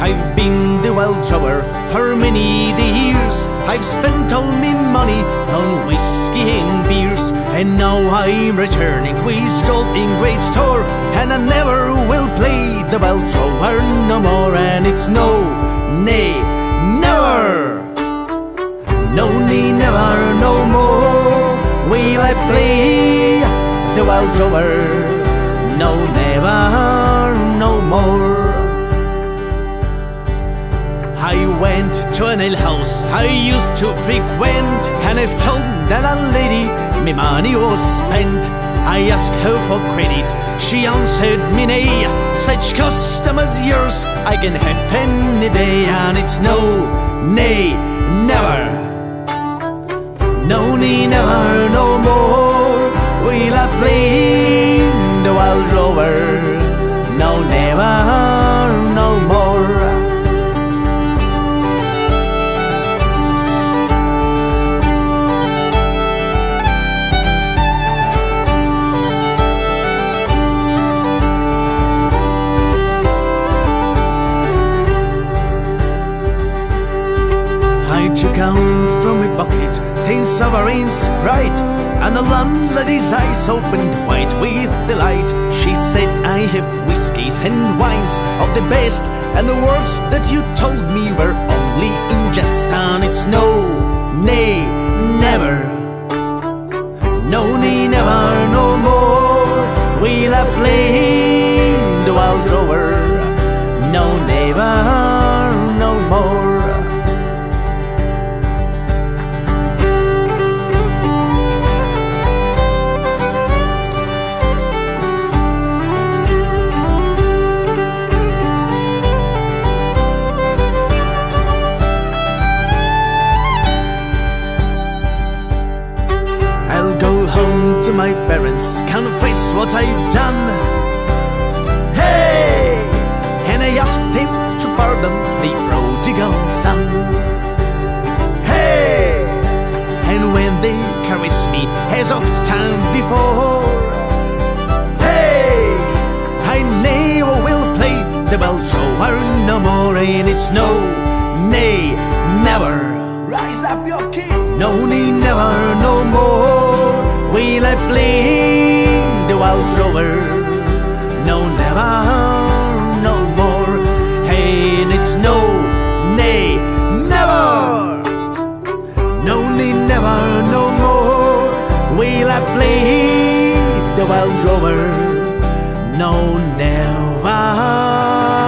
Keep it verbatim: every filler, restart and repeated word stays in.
I've been the wild thrower for many the years. I've spent all me money on whiskey and beers, and now I'm returning with gold in great store, and I never will play the wild thrower no more. And it's no, nay, never, no, nay, never, no more will I play the wild thrower, no, never, no more. I went to an alehouse I used to frequent, and I've told that landlady me money was spent. I asked her for credit, she answered me nay. Such customers yours I can have any day. And it's no, nay, never, no, nay, never, no more will I play the wild thrower, no, never, no more. I took out from my pocket ten sovereigns bright, and the landlady's eyes opened wide with delight. She said, I have whiskies and wines of the best, and the words that you told me were only in jest. And it's no, nay, never, no, nay, never, no more will I play the wild thrower, no, never, no more. Home to my parents, confess what I've done. Hey! And I asked them to pardon the prodigal son. Hey! And when they caress me as oft time before, hey! I never will play the wild thrower no more. And it's no, nay, never, rise up your king, no, nay, never, no more will I play the wild thrower, no, never, no more. Hey, and it's no, nay, never, no, nay, never, no more will I play the wild thrower, no, never.